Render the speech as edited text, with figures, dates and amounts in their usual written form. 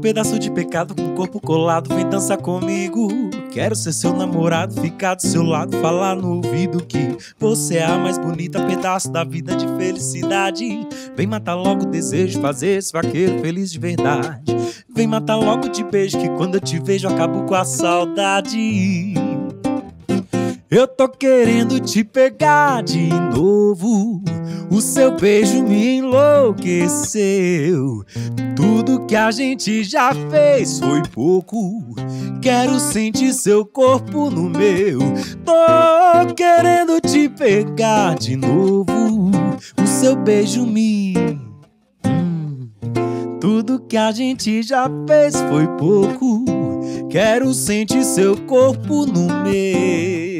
pedaço de pecado com o corpo colado, vem dançar comigo. Quero ser seu namorado, ficar do seu lado, falar no ouvido que você é a mais bonita, pedaço da vida de felicidade. Vem matar logo o desejo, fazer esse vaqueiro feliz de verdade. Vem matar logo de beijo, que quando eu te vejo acabo com a saudade. Eu tô querendo te pegar de novo, o seu beijo me enlouqueceu. Tudo que a gente já fez foi pouco, quero sentir seu corpo no meu. Tô querendo te pegar de novo, o seu beijo me... Tudo que a gente já fez foi pouco, quero sentir seu corpo no meu.